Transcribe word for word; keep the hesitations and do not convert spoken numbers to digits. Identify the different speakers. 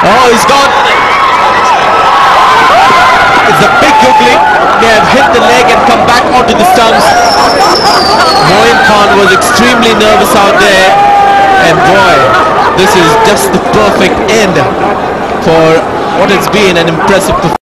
Speaker 1: Oh, he's gone. It's a big googly. They have hit the leg and come back onto the stumps. Moin Khan was extremely nervous out there, and boy, this is just the perfect end for what has been an impressive performance.